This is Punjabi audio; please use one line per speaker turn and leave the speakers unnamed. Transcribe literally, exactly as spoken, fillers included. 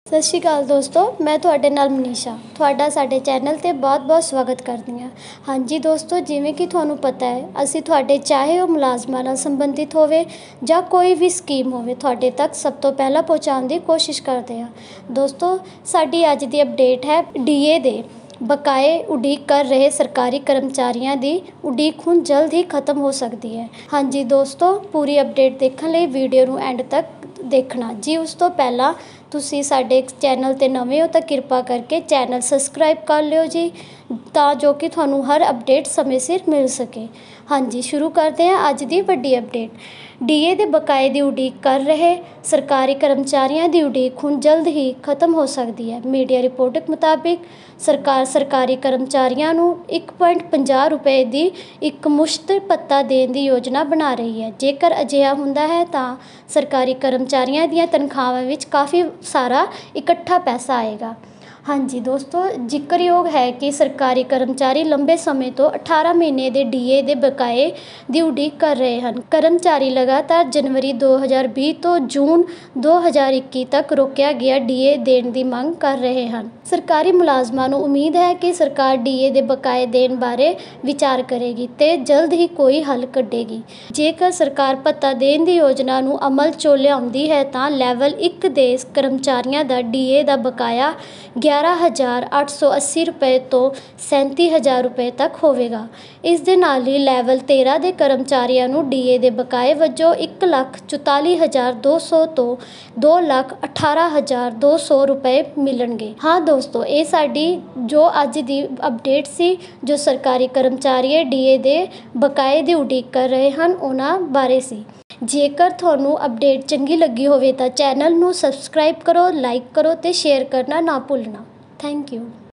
ਸਤਿ ਸ਼੍ਰੀ ਅਕਾਲ ਦੋਸਤੋ, ਮੈਂ ਤੁਹਾਡੇ ਨਾਲ ਮਨੀਸ਼ਾ ਤੁਹਾਡਾ ਸਾਡੇ ਚੈਨਲ 'ਤੇ ਬਹੁਤ-ਬਹੁਤ ਸਵਾਗਤ ਕਰਦੀ ਹਾਂ। ਹਾਂਜੀ ਦੋਸਤੋ, ਜਿਵੇਂ ਕਿ ਤੁਹਾਨੂੰ ਪਤਾ ਹੈ, ਅਸੀਂ ਤੁਹਾਡੇ ਚਾਹੇ ਉਹ ਮੁਲਾਜ਼ਮਾਂ ਨਾਲ ਸੰਬੰਧਿਤ ਹੋਵੇ ਜਾਂ ਕੋਈ ਵੀ ਸਕੀਮ ਹੋਵੇ, ਤੁਹਾਡੇ ਤੱਕ ਸਭ ਤੋਂ ਪਹਿਲਾਂ ਪਹੁੰਚਾਉਣ ਦੀ ਕੋਸ਼ਿਸ਼ ਕਰਦੇ ਹਾਂ। ਦੋਸਤੋ, ਸਾਡੀ ਅੱਜ ਦੀ ਅਪਡੇਟ ਹੈ ਡੀਏ ਦੇ ਬਕਾਏ ਉਡੀਕ ਕਰ ਰਹੇ ਸਰਕਾਰੀ ਕਰਮਚਾਰੀਆਂ ਦੀ ਉਡੀਕ ਹੁਣ ਜਲਦ ਹੀ ਖਤਮ ਹੋ ਸਕਦੀ ਹੈ। ਹਾਂਜੀ ਦੋਸਤੋ, ਪੂਰੀ ਅਪਡੇਟ ਦੇਖਣ ਲਈ ਵੀਡੀਓ ਨੂੰ ਐਂਡ ਤੱਕ ਦੇਖਣਾ ਜੀ। ਉਸ ਤੋਂ ਪਹਿਲਾਂ ਤੁਸੀਂ ਸਾਡੇ ਚੈਨਲ 'ਤੇ ਨਵੇਂ ਹੋ ਤਾਂ ਕਿਰਪਾ ਕਰਕੇ ਚੈਨਲ ਸਬਸਕ੍ਰਾਈਬ ਕਰ ਲਿਓ ਜੀ, ਤਾਂ ਜੋ ਕਿ ਤੁਹਾਨੂੰ ਹਰ ਅਪਡੇਟ ਸਮੇਂ ਸਿਰ ਮਿਲ ਸਕੇ। ਹਾਂਜੀ, ਸ਼ੁਰੂ ਕਰਦੇ ਹਾਂ ਅੱਜ ਦੀ ਵੱਡੀ ਅਪਡੇਟ। ਡੀਏ ਦੇ ਬਕਾਏ ਦੀ ਉਡੀਕ ਕਰ ਰਹੇ ਸਰਕਾਰੀ ਕਰਮਚਾਰੀਆਂ ਦੀ ਉਡੀਕ ਹੁਣ ਜਲਦ ਹੀ ਖਤਮ ਹੋ ਸਕਦੀ ਹੈ। ਮੀਡੀਆ ਰਿਪੋਰਟ ਮੁਤਾਬਿਕ ਸਰਕਾਰ ਸਰਕਾਰੀ ਕਰਮਚਾਰੀਆਂ ਨੂੰ ਇੱਕ ਪੁਆਇੰਟ ਪੰਜਾਹ ਰੁਪਏ ਦੀ ਇੱਕ ਮੁਸ਼ਤ ਭੱਤਾ ਦੇਣ ਦੀ ਯੋਜਨਾ ਬਣਾ ਰਹੀ ਹੈ। ਜੇਕਰ ਅਜਿਹਾ ਹੁੰਦਾ ਹੈ ਤਾਂ ਸਰਕਾਰੀ ਕਰਮਚਾਰੀਆਂ ਦੀਆਂ ਤਨਖਾਹਾਂ ਵਿੱਚ ਕਾਫੀ ਸਾਰਾ ਇਕੱਠਾ ਪੈਸਾ ਆਏਗਾ। ਹਾਂਜੀ ਦੋਸਤੋ, ਜ਼ਿਕਰਯੋਗ ਹੈ ਕਿ ਸਰਕਾਰੀ ਕਰਮਚਾਰੀ ਲੰਬੇ ਸਮੇਂ ਤੋਂ ਅਠਾਰਾਂ ਮਹੀਨੇ ਦੇ ਡੀਏ ਦੇ ਬਕਾਏ ਦੀ ਉਡੀਕ ਕਰ ਰਹੇ ਹਨ। ਕਰਮਚਾਰੀ ਲਗਾਤਾਰ ਜਨਵਰੀ ਦੋ ਹਜ਼ਾਰ ਵੀਹ ਤੋਂ ਜੂਨ ਦੋ ਹਜ਼ਾਰ ਇੱਕੀ ਤੱਕ ਰੋਕਿਆ ਗਿਆ ਡੀਏ ਦੇਣ ਦੀ ਮੰਗ ਕਰ ਰਹੇ ਹਨ। ਸਰਕਾਰੀ ਮੁਲਾਜ਼ਮਾਂ ਨੂੰ ਉਮੀਦ ਹੈ ਕਿ ਸਰਕਾਰ ਡੀਏ ਦੇ ਬਕਾਏ ਦੇਣ ਬਾਰੇ ਵਿਚਾਰ ਕਰੇਗੀ ਤੇ ਜਲਦ ਹੀ ਕੋਈ ਹੱਲ ਕੱਢੇਗੀ। ਜੇਕਰ ਸਰਕਾਰ ਭੱਤਾ ਦੇਣ ਦੀ ਯੋਜਨਾ ਨੂੰ ਅਮਲ 'ਚ ਲਿਆਉਂਦੀ ਹੈ ਤਾਂ ਲੈਵਲ ਇੱਕ ਦੇ ਕਰਮਚਾਰੀਆਂ ਦਾ ਡੀਏ ਦਾ ਬਕਾਇਆ ਗਿਆਰਾਂ ਹਜ਼ਾਰ ਅੱਠ ਸੌ ਅੱਸੀ ਰੁਪਏ ਤੋਂ ਸੈਂਤੀ ਹਜ਼ਾਰ ਰੁਪਏ ਤੱਕ ਹੋਵੇਗਾ। ਇਸ ਦੇ ਨਾਲ ਹੀ ਲੈਵਲ ਤੇਰਾਂ ਦੇ ਕਰਮਚਾਰੀਆਂ ਨੂੰ ਡੀਏ ਦੇ ਬਕਾਏ ਵਜੋਂ ਇੱਕ ਲੱਖ ਚੁਤਾਲੀ ਹਜ਼ਾਰ ਦੋ ਸੌ ਤੋਂ ਦੋ ਲੱਖ ਅਠਾਰਾਂ ਹਜ਼ਾਰ ਦੋ ਸੌ ਰੁਪਏ ਮਿਲਣਗੇ। ਹਾਂ ਦੋਸਤੋ, ਇਹ ਸਾਡੀ ਜੋ ਅੱਜ ਦੀ ਅਪਡੇਟ ਸੀ, ਜੋ ਸਰਕਾਰੀ ਕਰਮਚਾਰੀ ਡੀਏ ਦੇ ਬਕਾਏ ਦੀ ਉਡੀਕ ਕਰ ਰਹੇ ਹਨ ਉਹਨਾਂ ਬਾਰੇ ਸੀ। ਜੇਕਰ ਤੁਹਾਨੂੰ ਅਪਡੇਟ ਚੰਗੀ ਲੱਗੀ ਹੋਵੇ ਤਾਂ ਚੈਨਲ ਨੂੰ ਸਬਸਕ੍ਰਾਈਬ ਕਰੋ, ਲਾਈਕ ਕਰੋ ਤੇ ਸ਼ੇਅਰ ਕਰਨਾ ਨਾ ਭੁੱਲਣਾ। Thank you.